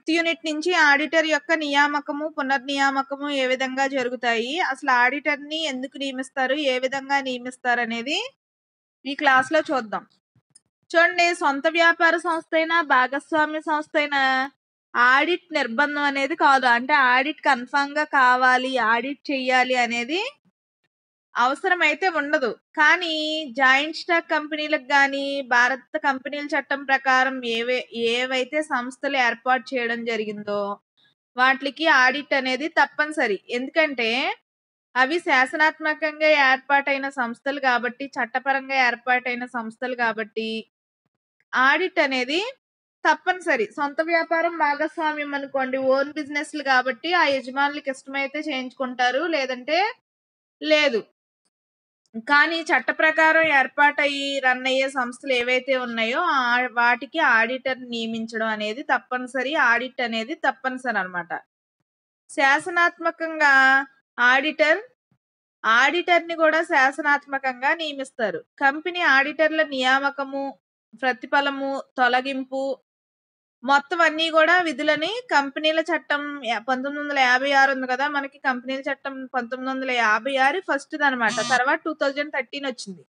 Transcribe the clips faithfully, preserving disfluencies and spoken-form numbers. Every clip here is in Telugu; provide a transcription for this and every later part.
ఫిఫ్త్ యూనిట్ నుంచి ఆడిటర్ యొక్క నియామకము, పునర్నియామకము ఏ విధంగా జరుగుతాయి, అసలు ఆడిటర్ని ఎందుకు నియమిస్తారు, ఏ విధంగా నియమిస్తారు అనేది ఈ క్లాస్లో చూద్దాం. చూడండి, సొంత వ్యాపార సంస్థ అయినా భాగస్వామ్య సంస్థ అయినా ఆడిట్ నిర్బంధం అనేది కాదు. అంటే ఆడిట్ కన్ఫామ్ గా కావాలి, ఆడిట్ చెయ్యాలి అనేది అవసరం అయితే ఉండదు. కానీ జాయింట్ స్టాక్ కంపెనీలకు కానీ భారత కంపెనీల చట్టం ప్రకారం ఏవే ఏవైతే సంస్థలు ఏర్పాటు చేయడం జరిగిందో వాటికి ఆడిట్ అనేది తప్పనిసరి. ఎందుకంటే అవి శాసనాత్మకంగా ఏర్పాటైన సంస్థలు కాబట్టి, చట్టపరంగా ఏర్పాటైన సంస్థలు కాబట్టి ఆడిట్ అనేది తప్పనిసరి. సొంత వ్యాపారం భాగస్వామ్యం అనుకోండి, ఓన్ బిజినెస్లు కాబట్టి ఆ యజమానులకు ఇష్టమైతే చేయించుకుంటారు, లేదంటే లేదు. కానీ చట్ట ప్రకారం ఏర్పాటయ్యి రన్ అయ్యే సంస్థలు ఏవైతే ఉన్నాయో వాటికి ఆడిటర్ నియమించడం అనేది తప్పనిసరి. ఆడిట్ అనేది తప్పనిసరి అన్నమాట. శాసనాత్మకంగా ఆడిటర్ ఆడిటర్ని కూడా శాసనాత్మకంగా నియమిస్తారు. కంపెనీ ఆడిటర్ల నియామకము, ప్రతిఫలము, తొలగింపు మొత్తం అన్ని కూడా విధులని కంపెనీల చట్టం పంతొమ్మిది వందల యాభై ఆరు ఉంది కదా మనకి. కంపెనీల చట్టం పంతొమ్మిది వందల యాభై ఆరు ఫస్ట్ అనమాట. తర్వాత టూ థౌజండ్ థర్టీన్ వచ్చింది.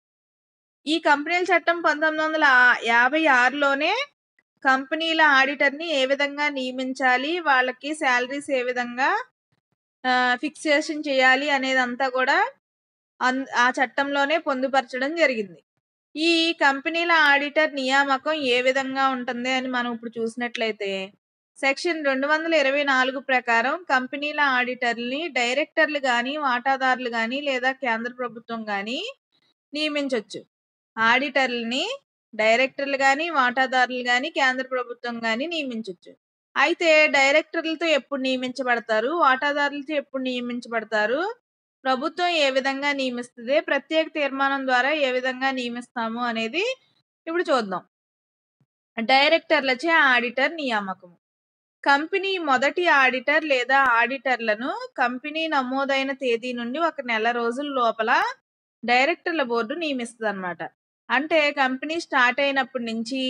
ఈ కంపెనీల చట్టం పంతొమ్మిది వందల యాభై ఆరులోనే కంపెనీల ఆడిటర్ని ఏ విధంగా నియమించాలి, వాళ్ళకి శాలరీస్ ఏ విధంగా ఫిక్సేషన్ చేయాలి అనేదంతా కూడా ఆ చట్టంలోనే పొందుపరచడం జరిగింది. ఈ కంపెనీల ఆడిటర్ నియామకం ఏ విధంగా ఉంటుంది అని మనం ఇప్పుడు చూసినట్లయితే సెక్షన్ రెండు వందల ఇరవై నాలుగు ప్రకారం కంపెనీల ఆడిటర్ని డైరెక్టర్లు కానీ, వాటాదారులు కానీ లేదా కేంద్ర ప్రభుత్వం కానీ నియమించవచ్చు. ఆడిటర్లని డైరెక్టర్లు కానీ, వాటాదారులు కానీ, కేంద్ర ప్రభుత్వం కానీ నియమించవచ్చు. అయితే డైరెక్టర్లతో ఎప్పుడు నియమించబడతారు, వాటాదారులతో ఎప్పుడు నియమించబడతారు, ప్రభుత్వం ఏ విధంగా నియమిస్తుంది, ప్రత్యేక తీర్మానం ద్వారా ఏ విధంగా నియమిస్తాము అనేది ఇప్పుడు చూద్దాం. డైరెక్టర్లచే ఆడిటర్ నియామకం. కంపెనీ మొదటి ఆడిటర్ లేదా ఆడిటర్లను కంపెనీ నమోదైన తేదీ నుండి ఒక నెల రోజుల లోపల డైరెక్టర్ల బోర్డు నియమిస్తుంది అన్నమాట. అంటే కంపెనీ స్టార్ట్ అయినప్పటి నుంచి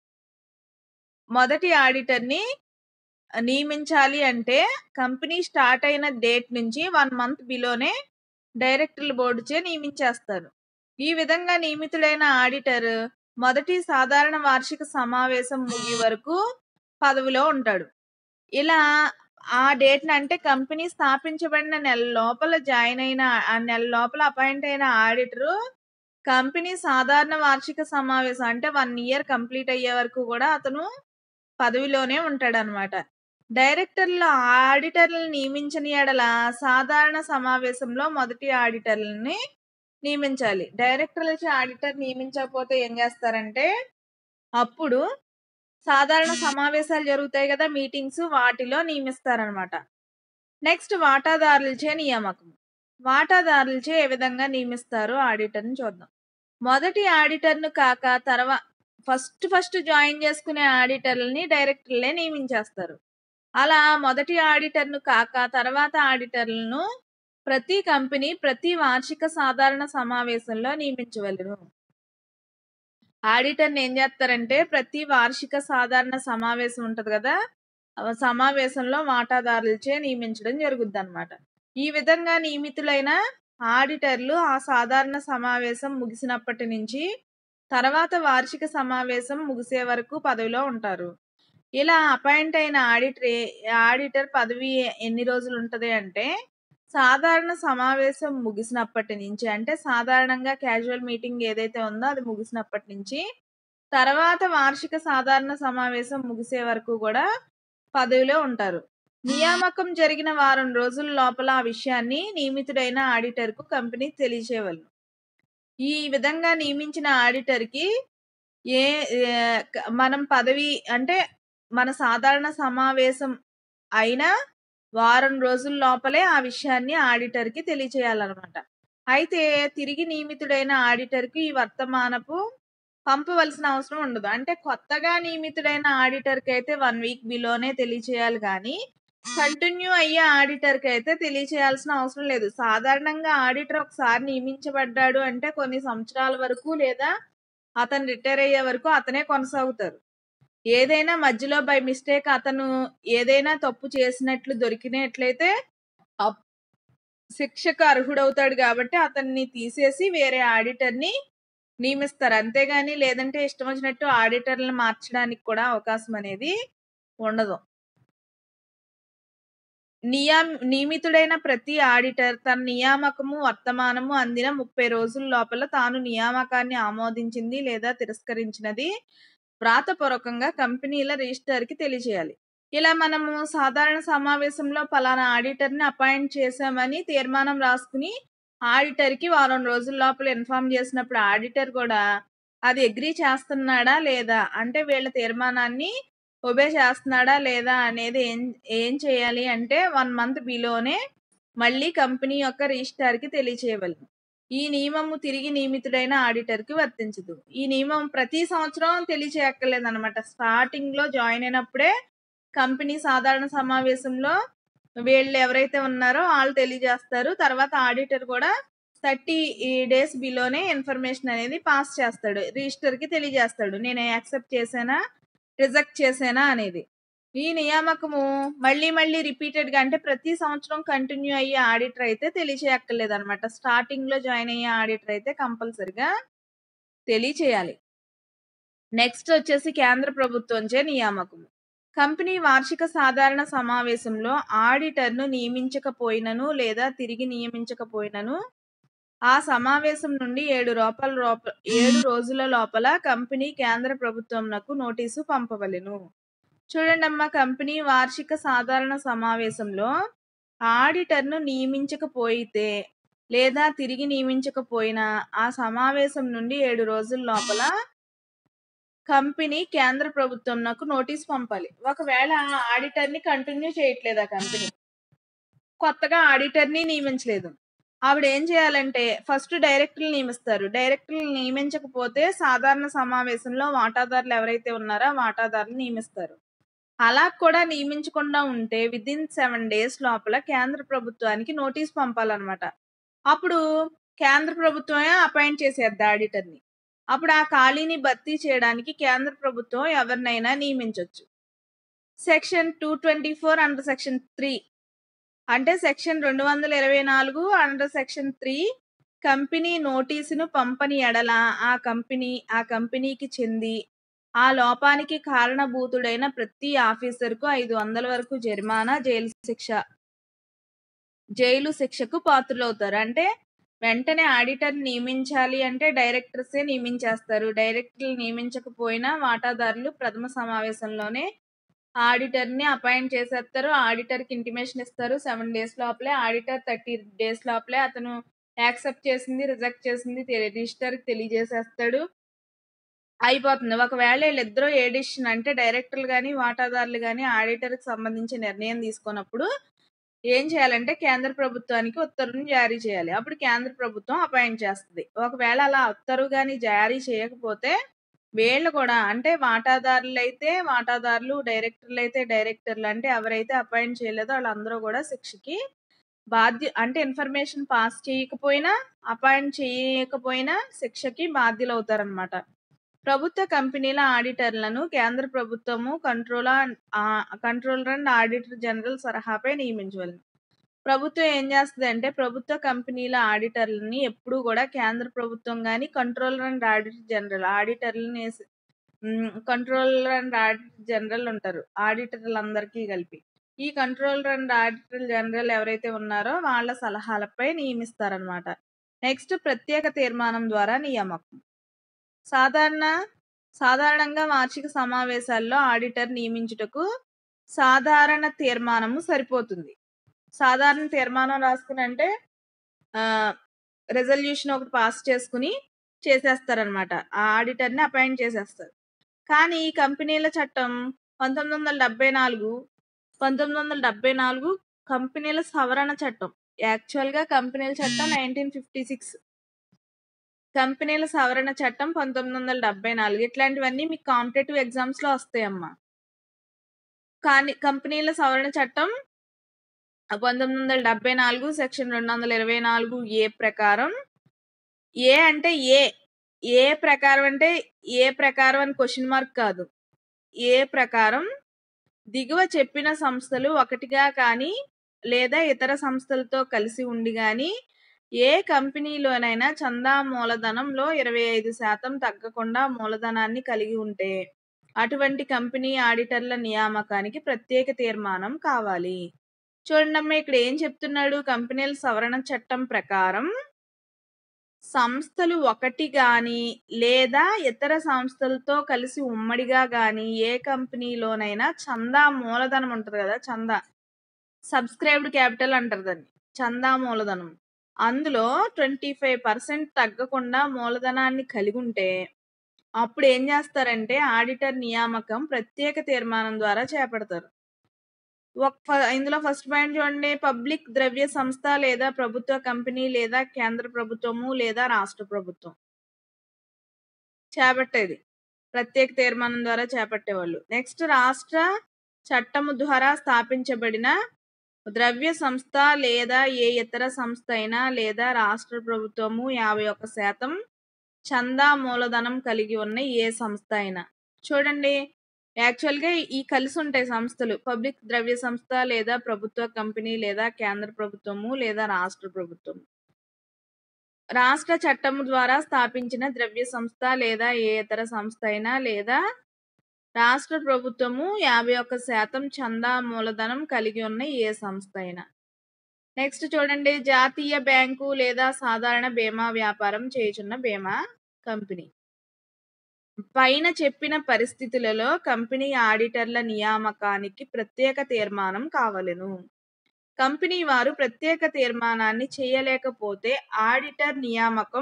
మొదటి ఆడిటర్ని నియమించాలి అంటే కంపెనీ స్టార్ట్ అయిన డేట్ నుంచి వన్ మంత్ బిలోనే డైరెక్టర్ల బోర్డు చే నియమించేస్తారు. ఈ విధంగా నియమితుడైన ఆడిటర్ మొదటి సాధారణ వార్షిక సమావేశం ముగి వరకు పదవిలో ఉంటాడు. ఇలా ఆ డేట్ అంటే కంపెనీ స్థాపించబడిన నెల లోపల జాయిన్ అయిన ఆ నెల లోపల అపాయింట్ అయిన ఆడిటరు కంపెనీ సాధారణ వార్షిక సమావేశం అంటే వన్ ఇయర్ కంప్లీట్ అయ్యే వరకు కూడా అతను పదవిలోనే ఉంటాడనమాట. డైరెక్టర్ల ఆడిటర్లను నియమించని ఎడల సాధారణ సమావేశంలో మొదటి ఆడిటర్లని నియమించాలి. డైరెక్టర్లచే ఆడిటర్ నియమించకపోతే ఏం చేస్తారంటే అప్పుడు సాధారణ సమావేశాలు జరుగుతాయి కదా, మీటింగ్స్, వాటిలో నియమిస్తారనమాట. నెక్స్ట్ వాటాదారులచే నియామకం. వాటాదారులచే ఏ విధంగా నియమిస్తారో ఆడిటర్ని చూద్దాం. మొదటి ఆడిటర్ను కాక తర్వాత ఫస్ట్ ఫస్ట్ జాయిన్ చేసుకునే ఆడిటర్లని డైరెక్టర్లే నియమించేస్తారు. అలా మొదటి ఆడిటర్ను కాక తర్వాత ఆడిటర్లను ప్రతి కంపెనీ ప్రతి వార్షిక సాధారణ సమావేశంలో నియమించవలెను. ఆడిటర్ని ఏం చేస్తారంటే ప్రతి వార్షిక సాధారణ సమావేశం ఉంటది కదా, సమావేశంలో వాటాదారులచే నియమించడం జరుగుద్ది అనమాట. ఈ విధంగా నియమితులైన ఆడిటర్లు ఆ సాధారణ సమావేశం ముగిసినప్పటి నుంచి తర్వాత వార్షిక సమావేశం ముగిసే వరకు పదవిలో ఉంటారు. ఇలా అపాయింట్ అయిన ఆడిటర్ ఆడిటర్ పదవి ఎన్ని రోజులు ఉంటుంది అంటే సాధారణ సమావేశం ముగిసినప్పటి నుంచి, అంటే సాధారణంగా క్యాజువల్ మీటింగ్ ఏదైతే ఉందో అది ముగిసినప్పటి నుంచి తర్వాత వార్షిక సాధారణ సమావేశం ముగిసే వరకు కూడా పదవిలో ఉంటారు. నియామకం జరిగిన వారం రోజుల లోపల ఆ విషయాన్ని నియమితుడైన ఆడిటర్కు కంపెనీ తెలియచేయవలెను. ఈ విధంగా నియమించిన ఆడిటర్కి ఏ మనం పదవి అంటే మన సాధారణ సమావేశం అయిన వారం రోజుల లోపలే ఆ విషయాన్ని ఆడిటర్కి తెలియచేయాలన్నమాట. అయితే తిరిగి నియమితుడైన ఆడిటర్కి ఈ వర్తమానపు పంపవలసిన అవసరం ఉండదు. అంటే కొత్తగా నియమితుడైన ఆడిటర్కి అయితే వన్ వీక్ బిలోనే తెలియచేయాలి, కానీ కంటిన్యూ అయ్యే ఆడిటర్కి అయితే తెలియచేయాల్సిన అవసరం లేదు. సాధారణంగా ఆడిటర్ ఒకసారి నియమించబడ్డాడు అంటే కొన్ని సంవత్సరాల వరకు లేదా అతను రిటైర్ అయ్యే వరకు అతనే కొనసాగుతారు. ఏదైనా మధ్యలో బై మిస్టేక్ అతను ఏదైనా తప్పు చేసినట్లు దొరికినట్లయితే అప్ శిక్షకు అర్హుడవుతాడు కాబట్టి అతన్ని తీసేసి వేరే ఆడిటర్‌ని నియమిస్తారు. అంతేగాని లేదంటే ఇష్టం వచ్చినట్టు ఆడిటర్‌లని మార్చడానికి కూడా అవకాశం అనేది ఉండదు. నియామ్ నియమితుడైన ప్రతి ఆడిటర్ తన నియామకము వర్తమానము అందిన ముప్పై రోజుల లోపల తాను నియామకాన్ని ఆమోదించింది లేదా తిరస్కరించినది వ్రాతపూర్వకంగా కంపెనీల రిజిస్టర్‌కి తెలియజేయాలి. ఇలా మనము సాధారణ సమావేశంలో పలానా ఆడిటర్‌ని అపాయింట్ చేశామని తీర్మానం రాసుకుని ఆడిటర్‌కి వారం రోజుల లోపల ఇన్ఫార్మ్ చేసినప్పుడు ఆడిటర్ కూడా అది అగ్రీ చేస్తున్నాడా లేదా అంటే వీళ్ళ తీర్మానాన్ని ఒబే చేస్తున్నాడా లేదా అనేది ఏం ఏం చేయాలి అంటే వన్ మంత్ బిలోనే మళ్ళీ కంపెనీ యొక్క రిజిస్ట్రార్‌కి తెలియచేయవలెను. ఈ నియమము తిరిగి నియమితుడైన ఆడిటర్‌కి వర్తించదు. ఈ నియమం ప్రతి సంవత్సరం తెలియచేయక్కర్లేదనమాట. స్టార్టింగ్‌లో జాయిన్ అయినప్పుడే కంపెనీ సాధారణ సమావేశంలో వీళ్ళు ఎవరైతే ఉన్నారో ఆళ్ళు తెలియజేస్తారు. తర్వాత ఆడిటర్ కూడా థర్టీ ఈ డేస్ బిలోనే ఇన్ఫర్మేషన్ అనేది పాస్ చేస్తాడు. రిజిస్టర్‌కి తెలియజేస్తాడు. నేను యాక్సెప్ట్ చేశానా? రిజెక్ట్ చేశానా అనేది. ఈ నియామకము మళ్ళీ మళ్ళీ రిపీటెడ్‌గా అంటే ప్రతి సంవత్సరం కంటిన్యూ అయ్యే ఆడిటర్ అయితే తెలియచేయక్కర్లేదనమాట. స్టార్టింగ్‌లో జాయిన్ అయ్యే ఆడిటర్ అయితే కంపల్సరీగా తెలియచేయాలి. నెక్స్ట్ వచ్చేసి కేంద్ర ప్రభుత్వంచే నియామకము. కంపెనీ వార్షిక సాధారణ సమావేశంలో ఆడిటర్‌ను నియమించకపోయినను లేదా తిరిగి నియమించకపోయినను ఆ సమావేశం నుండి ఏడు రోపల రోప ఏడు రోజుల లోపల కంపెనీ కేంద్ర ప్రభుత్వంనకు నోటీసు పంపవలెను. చూడండమ్మా కంపెనీ వార్షిక సాధారణ సమావేశంలో ఆడిటర్‌ను నియమించకపోయితే లేదా తిరిగి నియమించకపోయినా ఆ సమావేశం నుండి ఏడు రోజుల లోపల కంపెనీ కేంద్ర ప్రభుత్వంనకు నోటీస్ పంపాలి. ఒకవేళ ఆడిటర్‌ని కంటిన్యూ చేయట్లేదు ఆ కంపెనీ. కొత్తగా ఆడిటర్‌ని నియమించలేదు. ఆవిడ ఏం చేయాలంటే ఫస్ట్ డైరెక్టర్‌లు నియమిస్తారు. డైరెక్టర్‌లు నియమించకపోతే సాధారణ సమావేశంలో వాటాదారులు ఎవరైతే ఉన్నారో ఆ వాటాదారులు నియమిస్తారు. అలా కూడా నియమించకుండా ఉంటే వితిన్ సెవెన్ డేస్ లోపల కేంద్ర ప్రభుత్వానికి నోటీస్ పంపాలన్నమాట. అప్పుడు కేంద్ర ప్రభుత్వమే అపాయింట్ చేసేద్ది ఆడిటర్‌ని. అప్పుడు ఆ ఖాళీని భర్తీ చేయడానికి కేంద్ర ప్రభుత్వం ఎవరినైనా నియమించొచ్చు. Section two twenty four under section three అంటే సెక్షన్ రెండు వందల ఇరవై నాలుగు అండర్ సెక్షన్ త్రీ కంపెనీ నోటీసును పంపని ఎడల ఆ కంపెనీ ఆ కంపెనీకి చెంది ఆ లోపానికి కారణభూతుడైన ప్రతి ఆఫీసర్‌కు ఐదు వందల వరకు జరిమానా, జైలు శిక్ష జైలు శిక్షకు పాత్రులవుతారు. అంటే వెంటనే ఆడిటర్‌ని నియమించాలి అంటే డైరెక్టర్సే నియమించేస్తారు. డైరెక్టర్‌లు నియమించకపోయినా వాటాదారులు ప్రథమ సమావేశంలోనే ఆడిటర్‌ని అపాయింట్ చేసేస్తారు. ఆడిటర్‌కి ఇంటిమేషన్ ఇస్తారు. సెవెన్ డేస్ లోపలే ఆడిటర్ థర్టీ డేస్ లోపలే అతను యాక్సెప్ట్ చేసింది, రిజెక్ట్ చేసింది తె రిజిస్టర్‌కి తెలియజేసేస్తాడు. అయిపోతుంది. ఒకవేళ ఈళ్ళిద్దరూ ఏ డెసిషన్ అంటే డైరెక్టర్లు గాని, వాటాదారులు గాని ఆడిటర్‌కి సంబంధించి నిర్ణయం తీసుకున్నప్పుడు ఏం చేయాలంటే కేంద్ర ప్రభుత్వానికి ఉత్తర్వుని జారీ చేయాలి. అప్పుడు కేంద్ర ప్రభుత్వం అపాయింట్ చేస్తది. ఒకవేళ అలా ఉత్తర్వు గాని జారీ చేయకపోతే వీళ్ళు కూడా అంటే వాటాదారులైతే వాటాదారులు, డైరెక్టర్లయితే డైరెక్టర్లు అంటే ఎవరైతే అపాయింట్ చేయలేదో ఆళ్ళందరూ కూడా శిక్షకి బాధ్య అంటే ఇన్ఫర్మేషన్ పాస్ చేయకపోయినా, అపాయింట్ చేయకపోయినా శిక్షకి బాధ్యులవుతారనమాట. ప్రభుత్వ కంపెనీల ఆడిటర్లను కేంద్ర ప్రభుత్వము controller ah, controller and auditor general సలహాపై నియమించవలెను. ప్రభుత్వం ఏం చేస్తదంటే ప్రభుత్వ కంపెనీల ఆడిటర్లని ఎప్పుడూ కూడా కేంద్ర ప్రభుత్వం గాని, కంట్రోలర్ అండ్ ఆడిటర్ జనరల్ ఆడిటర్లని స్ హ్మ్. కంట్రోలర్ అండ్ ఆడిటర్ జనరల్ ఉంటారు. ఆడిటర్లందరికీ కలిపి. ఈ కంట్రోలర్ అండ్ ఆడిటర్ జనరల్ ఎవరైతే ఉన్నారో వాళ్ళ సలహాలపై నియమిస్తారనమాట. నెక్స్ట్ ప్రత్యేక తీర్మానం ద్వారా నియామకం. సాధారణ సాధారణంగా వార్షిక సమావేశాల్లో ఆడిటర్ నియమించుటకు సాధారణ తీర్మానము సరిపోతుంది. సాధారణ తీర్మానం రాసుకుని అంటే ఆహ్, రిజల్యూషన్ ఒకటి పాస్ చేసుకొని చేసేస్తారనమాట. ఆ ఆడిటర్‌ని అపాయింట్ చేసేస్తారు. కానీ ఈ కంపెనీల చట్టం పంతొమ్మిది వందల డెబ్బై నాలుగు పంతొమ్మిది వందల డెబ్బై నాలుగు కంపెనీల సవరణ చట్టం. యాక్చువల్‌గా కంపెనీల చట్టం నైన్టీన్ ఫిఫ్టీ సిక్స్. కంపెనీల సవరణ చట్టం పంతొమ్మిది వందల డెబ్బై నాలుగు. ఇట్లాంటివన్నీ మీకు కాంపిటేటివ్ ఎగ్జామ్స్‌లో వస్తాయమ్మా. కానీ కంపెనీల సవరణ చట్టం పంతొమ్మిది వందల డెబ్బై నాలుగు సెక్షన్ రెండు వందల ఇరవై నాలుగు ఏ ప్రకారం ఏ అంటే ఏ. ఏ ప్రకారం అంటే ఏ ప్రకారం అని క్వెషన్ మార్క్ కాదు. ఏ ప్రకారం దిగువ చెప్పిన సంస్థలు ఒకటిగా కానీ లేదా ఇతర సంస్థలతో కలిసి ఉండి గాని ఏ కంపెనీలోనైనా చందా మూలధనంలో ఇరవై ఐదు శాతం తగ్గకుండా మూలధనాన్ని కలిగి ఉంటే అటువంటి కంపెనీ ఆడిటర్ల నియామకానికి ప్రత్యేక తీర్మానం కావాలి. చూడండమ్మా ఇక్కడ ఏం చెప్తున్నాడు, కంపెనీల సవరణ చట్టం ప్రకారం సంస్థలు ఒకటి గాని లేదా ఇతర సంస్థలతో కలిసి ఉమ్మడిగా గాని ఏ కంపెనీలోనైనా చందా మూలధనం ఉంటది కదా, చందా సబ్స్క్రైబ్డ్ క్యాపిటల్ అంటారు దాన్ని, చందా మూలధనం, అందులో ట్వంటీ ఫైవ్ పర్సెంట్ తగ్గకుండా మూలధనాన్ని కలిగి ఉంటే అప్పుడు ఏం చేస్తారంటే ఆడిటర్ నియామకం ప్రత్యేక తీర్మానం ద్వారా చేపడతారు. ఇందులో ఫస్ట్ పాయింట్ చూడండి, పబ్లిక్ ద్రవ్య సంస్థ లేదా ప్రభుత్వ కంపెనీ లేదా కేంద్ర ప్రభుత్వము లేదా రాష్ట్ర ప్రభుత్వం చేపట్టేది, ప్రత్యేక తీర్మానం ద్వారా చేపట్టేవాళ్ళు. నెక్స్ట్ రాష్ట్ర చట్టము ద్వారా స్థాపించబడిన ద్రవ్య సంస్థ లేదా ఏ ఇతర సంస్థ అయినా లేదా రాష్ట్ర ప్రభుత్వము యాభై ఒక్క శాతం చందా మూలధనం కలిగి ఉన్న ఏ సంస్థ అయినా. చూడండి యాక్చువల్గా ఈ కలిసి ఉంటాయి సంస్థలు, పబ్లిక్ ద్రవ్య సంస్థ లేదా ప్రభుత్వ కంపెనీ లేదా కేంద్ర ప్రభుత్వము లేదా రాష్ట్ర ప్రభుత్వం. రాష్ట్ర చట్టము ద్వారా స్థాపించిన ద్రవ్య సంస్థ లేదా ఏ ఇతర సంస్థ అయినా లేదా రాష్ట్ర ప్రభుత్వము యాభై ఒక్క శాతం చందా మూలధనం కలిగి ఉన్న ఏ సంస్థ అయినా. నెక్స్ట్ చూడండి, జాతీయ బ్యాంకు లేదా సాధారణ బీమా వ్యాపారం చేయుచున్న బీమా కంపెనీ. పైన చెప్పిన పరిస్థితులలో కంపెనీ ఆడిటర్ల నియామకానికి ప్రత్యేక తీర్మానం కావలెను. కంపెనీ వారు ప్రత్యేక తీర్మానాన్ని చేయలేకపోతే ఆడిటర్ నియామకం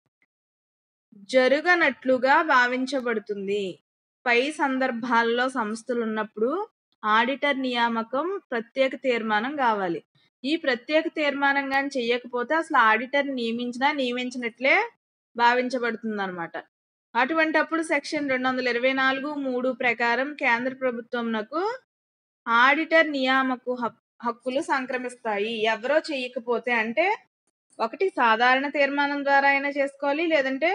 జరుగనట్లుగా భావించబడుతుంది. పై సందర్భాల్లో సంస్థలు ఉన్నప్పుడు ఆడిటర్ నియామకం ప్రత్యేక తీర్మానం కావాలి. ఈ ప్రత్యేక తీర్మానం కానీ చెయ్యకపోతే అసలు ఆడిటర్ నియమించినా నియమించినట్లే భావించబడుతుంది అనమాట. అటువంటప్పుడు సెక్షన్ రెండు వందల ఇరవై నాలుగు మూడు ప్రకారం కేంద్ర ప్రభుత్వంకు ఆడిటర్ నియామకు హక్కులు సంక్రమిస్తాయి. ఎవరో చెయ్యకపోతే అంటే ఒకటి సాధారణ తీర్మానం ద్వారా అయినా చేసుకోవాలి, లేదంటే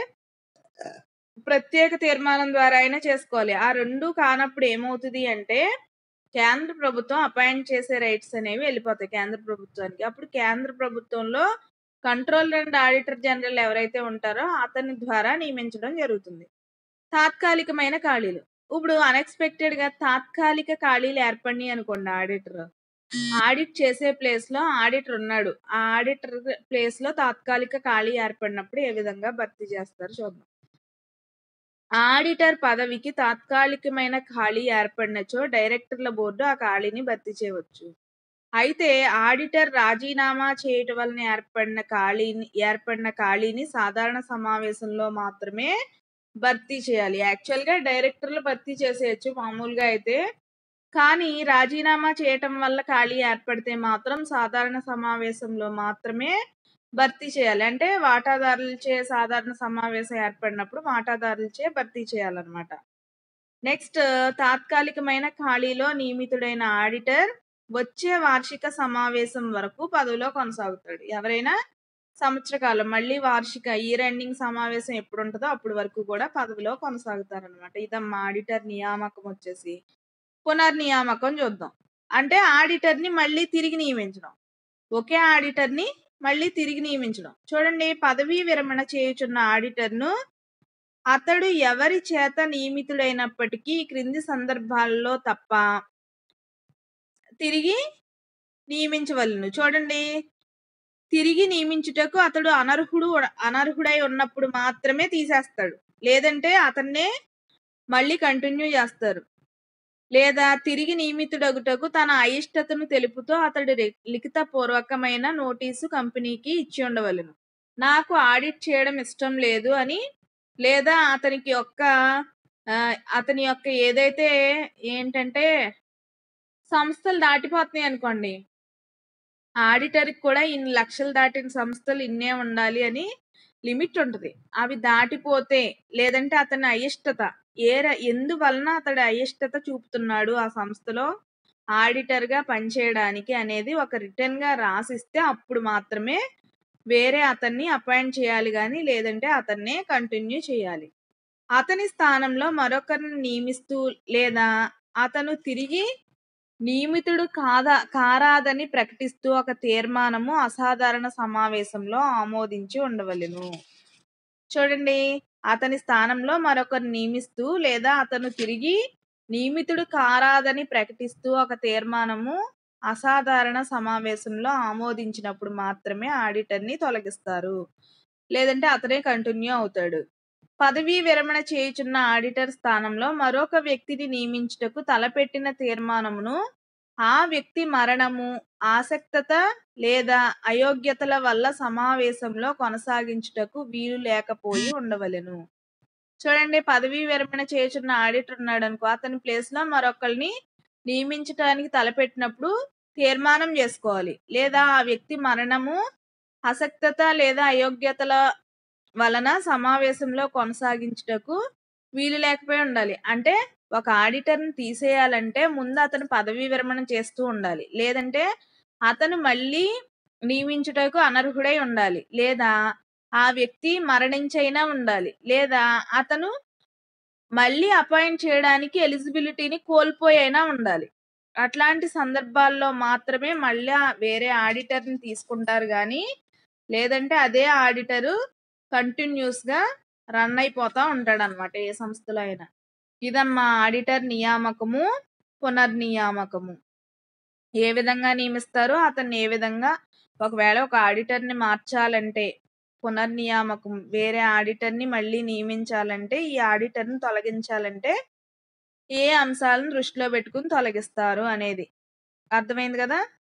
ప్రత్యేక తీర్మానం ద్వారా అయినా చేసుకోవాలి. ఆ రెండు కానప్పుడు ఏమవుతుంది అంటే కేంద్ర ప్రభుత్వం అపాయింట్ చేసే రైట్స్ అనేవి వెళ్ళిపోతాయి కేంద్ర ప్రభుత్వానికి. అప్పుడు కేంద్ర ప్రభుత్వంలో కంట్రోలర్ అండ్ ఆడిటర్ జనరల్ ఎవరైతే ఉంటారో అతని ద్వారా నియమించడం జరుగుతుంది. తాత్కాలికమైన ఖాళీలు, ఇప్పుడు అన్ఎక్స్పెక్టెడ్ గా తాత్కాలిక ఖాళీలు ఏర్పడినాయి అనుకోండి, ఆడిటర్ ఆడిట్ చేసే ప్లేస్ లో ఆడిటర్ ఉన్నాడు, ఆ ఆడిటర్ ప్లేస్ లో తాత్కాలిక ఖాళీ ఏర్పడినప్పుడు ఏ విధంగా భర్తీ చేస్తారు చూద్దాం. ఆడిటర్ పదవికి తాత్కాలికమైన ఖాళీ ఏర్పడినచో డైరెక్టర్ల బోర్డు ఆ ఖాళీని భర్తీ చేయవచ్చు. అయితే ఆడిటర్ రాజీనామా చేయటం వలన ఏర్పడిన ఖాళీని ఏర్పడిన ఖాళీని సాధారణ సమావేశంలో మాత్రమే భర్తీ చేయాలి. యాక్చువల్గా డైరెక్టర్లు భర్తీ చేసేయచ్చు మామూలుగా అయితే, కానీ రాజీనామా చేయటం వల్ల ఖాళీ ఏర్పడితే మాత్రం సాధారణ సమావేశంలో మాత్రమే భర్తీ చేయాలి. అంటే వాటాదారులచే సాధారణ సమావేశం ఏర్పడినప్పుడు వాటాదారులచే భర్తీ చేయాలన్నమాట. నెక్స్ట్ తాత్కాలికమైన ఖాళీలో నియమితుడైన ఆడిటర్ వచ్చే వార్షిక సమావేశం వరకు పదవిలో కొనసాగుతాడు. ఎవరైనా సంవత్సర కాలం మళ్ళీ వార్షిక ఇయర్ ఎండింగ్ సమావేశం ఎప్పుడు ఉంటుందో అప్పుడు వరకు కూడా పదవిలో కొనసాగుతారనమాట. ఇదమ్మా ఆడిటర్ నియామకం వచ్చేసి. పునర్నియామకం చూద్దాం. అంటే ఆడిటర్ ని మళ్ళీ తిరిగి నియమించడం, ఒకే ఆడిటర్ ని మళ్ళీ తిరిగి నియమించడం. చూడండి, పదవీ విరమణ చేయుచున్న ఆడిటర్ ను అతడు ఎవరి చేత నియమితుడైనప్పటికీ క్రింది సందర్భాల్లో తప్ప తిరిగి నియమించవలను. చూడండి, తిరిగి నియమించుటకు అతడు అనర్హుడు అనర్హుడై ఉన్నప్పుడు మాత్రమే తీసేస్తాడు, లేదంటే అతన్నే మళ్ళీ కంటిన్యూ చేస్తారు. లేదా తిరిగి నియమితుడగుటకు తన అయిష్టతను తెలుపుతూ అతడు లిఖిత పూర్వకమైన నోటీసు కంపెనీకి ఇచ్చి ఉండవలను. నాకు ఆడిట్ చేయడం ఇష్టం లేదు అని, లేదా అతనికి యొక్క అతని యొక్క ఏదైతే ఏంటంటే సంస్థలు దాటిపోతున్నాయి అనుకోండి, ఆడిటర్కి కూడా ఇన్ని లక్షలు దాటిన సంస్థలు ఇన్నే ఉండాలి అని లిమిట్ ఉంటుంది. అవి దాటిపోతే, లేదంటే అతని అయిష్టత ఏ ఎందువలన అతడు అయిష్టత చూపుతున్నాడు ఆ సంస్థలో ఆడిటర్ గా పనిచేయడానికి అనేది ఒక రిటర్న్ గా రాసిస్తే అప్పుడు మాత్రమే వేరే అతన్ని అపాయింట్ చేయాలి, కానీ లేదంటే అతన్నే కంటిన్యూ చేయాలి. అతని స్థానంలో మరొకరిని నియమిస్తూ లేదా అతను తిరిగి నియమితుడు కాదా కారాదని ప్రకటిస్తూ ఒక తీర్మానము అసాధారణ సమావేశంలో ఆమోదించి ఉండవలెను. చూడండి, అతని స్థానంలో మరొకరిని నియమిస్తూ లేదా అతను తిరిగి నియమితుడు కారాదని ప్రకటిస్తూ ఒక తీర్మానము అసాధారణ సమావేశంలో ఆమోదించినప్పుడు మాత్రమే ఆడిటర్ని తొలగిస్తారు. లేదంటే అతనే కంటిన్యూ అవుతాడు. పదవీ విరమణ చేయుచున్న ఆడిటర్ స్థానంలో మరొక వ్యక్తిని నియమించుటకు తలపెట్టిన తీర్మానమును ఆ వ్యక్తి మరణము, ఆసక్తత లేదా అయోగ్యతల వల్ల సమావేశంలో కొనసాగించుటకు వీలు లేకపోయి ఉండవలెను. చూడండి, పదవీ విరమణ చేయుచున్న ఆడిటర్ ఉన్నాడనుకో, అతని ప్లేస్‌లో మరొకళ్ళని నియమించటానికి తలపెట్టినప్పుడు తీర్మానం చేసుకోవాలి. లేదా ఆ వ్యక్తి మరణము, ఆసక్తత లేదా అయోగ్యతల వలన సమావేశంలో కొనసాగించుటకు వీలు లేకపోయి ఉండాలి. అంటే ఒక ఆడిటర్‌ని తీసేయాలంటే ముందు అతను పదవీ విరమణ చేస్తూ ఉండాలి. లేదంటే అతను మళ్ళీ నియమించుటకు అనర్హుడై ఉండాలి. లేదా ఆ వ్యక్తి మరణించైనా ఉండాలి. లేదా అతను మళ్ళీ అపాయింట్ చేయడానికి ఎలిజిబిలిటీని కోల్పోయైనా ఉండాలి. అట్లాంటి సందర్భాల్లో మాత్రమే మళ్ళా వేరే ఆడిటర్‌ని తీసుకుంటారు గానీ, లేదంటే అదే ఆడిటరు కంటిన్యూస్‌గా రన్ అయిపోతా ఉంటాడనమాట ఏ సంస్థలో అయినా. ఇదమ్మా ఆడిటర్ నియామకము, పునర్నియామకము. ఏ విధంగా నియమిస్తారో అతన్ని ఏ విధంగా ఒకవేళ ఒక ఆడిటర్‌ని మార్చాలంటే పునర్నియామకం, వేరే ఆడిటర్‌ని మళ్ళీ నియమించాలంటే, ఈ ఆడిటర్‌ని తొలగించాలంటే ఏ అంశాలను దృష్టిలో పెట్టుకొని తొలగిస్తారు అనేది. అర్థమైంది కదా?